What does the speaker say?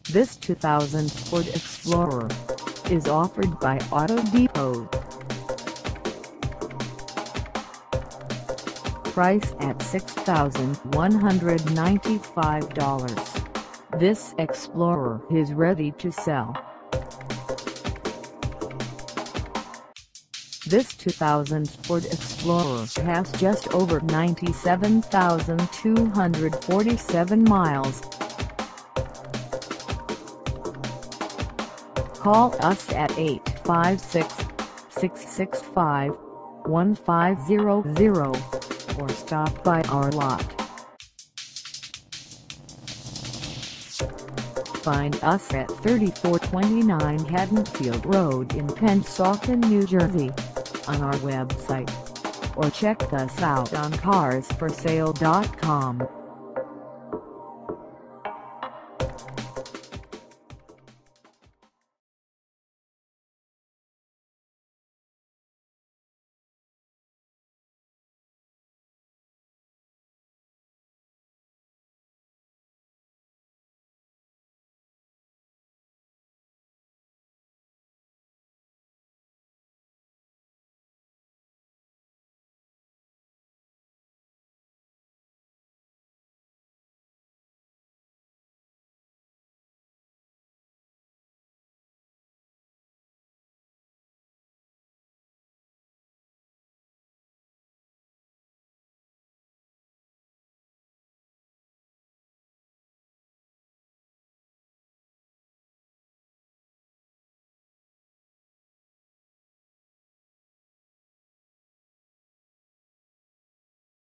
This 2000 Ford Explorer is offered by Auto Depot. Price at $6,195. This Explorer is ready to sell. This 2000 Ford Explorer has just over 97,247 miles. Call us at 856-665-1500 or stop by our lot. Find us at 3429 Haddonfield Road in Pennsauken, New Jersey, on our website, or check us out on carsforsale.com.